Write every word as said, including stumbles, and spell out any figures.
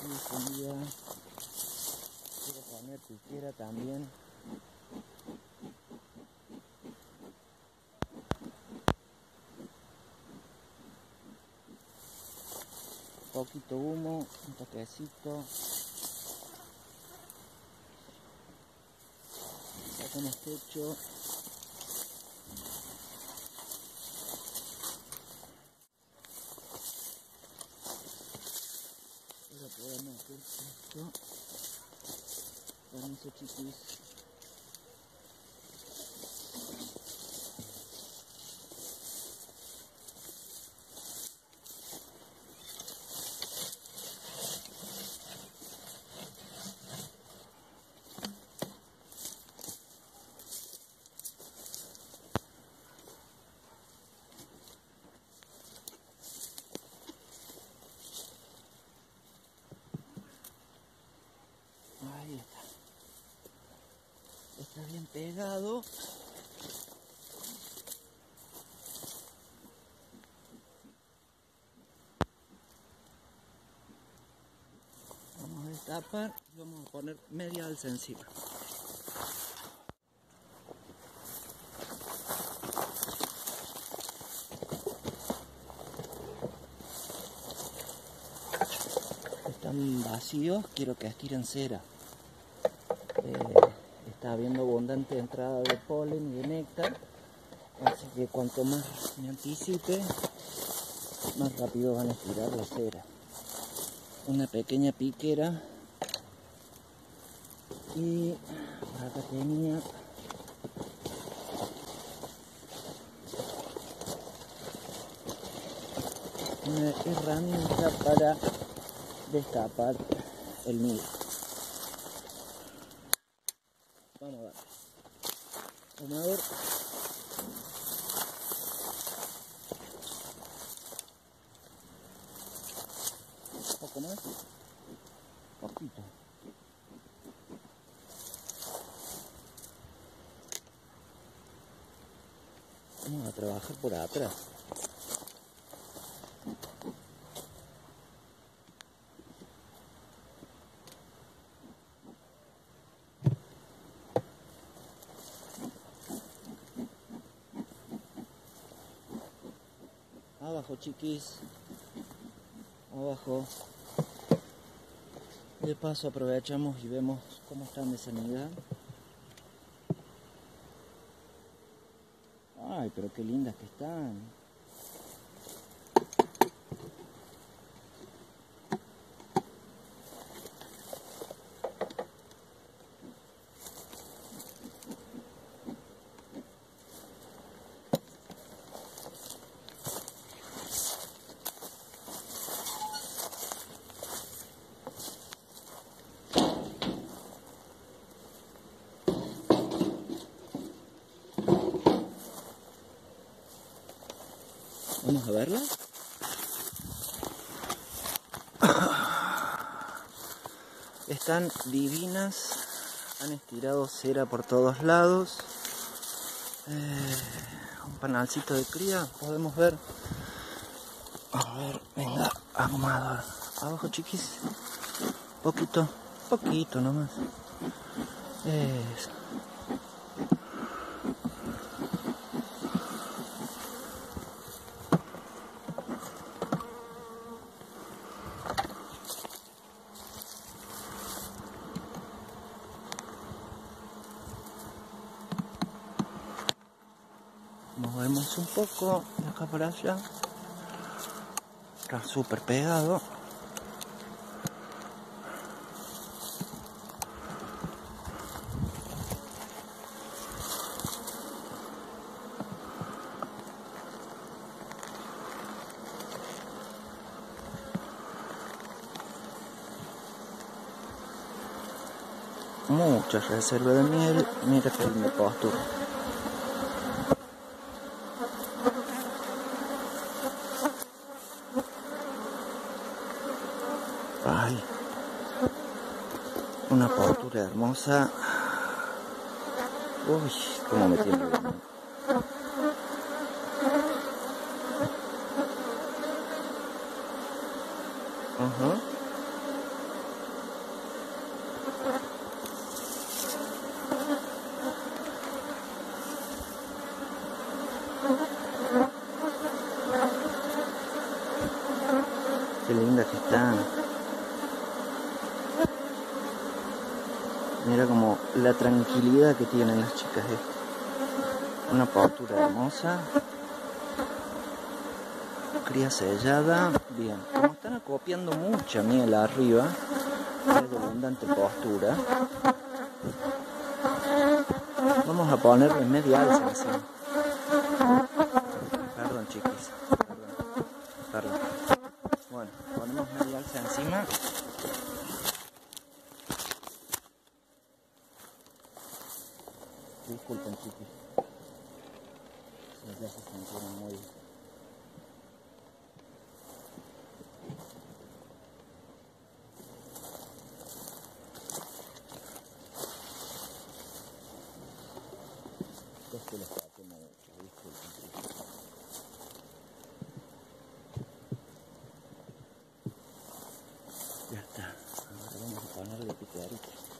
difundida. Quiero poner piquera también. Un poquito humo, un toquecito. Sacamos techo. Ahora podemos hacer esto. Permiso, chiquis. Ahí está. Está bien pegado. Vamos a destapar y vamos a poner media alza encima. Están vacíos, quiero que estiren cera. Eh, está habiendo abundante entrada de polen y de néctar, así que cuanto más me anticipe, más rápido van a estirar la cera. Una pequeña piquera y por acá tenía una herramienta para destapar el nido. Vamos a ver. Vamos a ver. Un poco más. Poquito. Vamos a trabajar por atrás. Abajo, chiquis. Abajo. De paso aprovechamos y vemos cómo están de sanidad. Ay, pero qué lindas que están. Vamos a verla. Están divinas. Han estirado cera por todos lados. Eh, un panalcito de cría. Podemos ver. A ver, venga, ahumador. Abajo, chiquis. Poquito, poquito nomás. Eso. Movemos un poco de acá para allá. Está súper pegado. Mucha reserva de miel. Mira que me postura. Ay, una postura hermosa. Uy, cómo me tiene bien. Uh-huh. Qué linda que están. Mira como la tranquilidad que tienen las chicas. ¿Eh? Una postura hermosa. Cría sellada. Bien. Como están acopiando mucha miel arriba, es de abundante postura. Vamos a ponerle media alza encima. Perdón, chiquis. Perdón. Perdón. Bueno, ponemos media alza encima. Disculpen, chiquis. Ya se sintieron muy... Es que les saqué mucho, disculpen, chiquis. Ya está. Ahora vamos a ponerle picarita.